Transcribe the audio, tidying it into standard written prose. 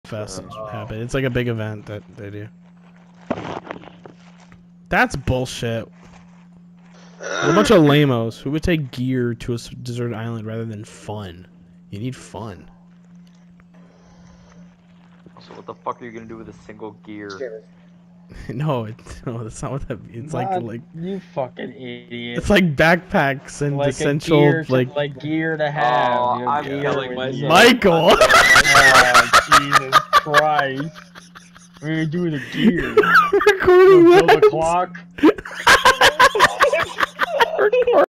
fest happen. It's like a big event that they do. That's bullshit. We're a bunch of lamos. Who would take gear to a deserted island rather than fun? You need fun. So what the fuck are you gonna do with a single gear? No, that's not what that means. It's like you fucking idiot. It's like backpacks and like essential like gear to have. Oh, I'm killing myself. Michael. Oh, Jesus Christ! What are you do with the gear? Recording Build a clock.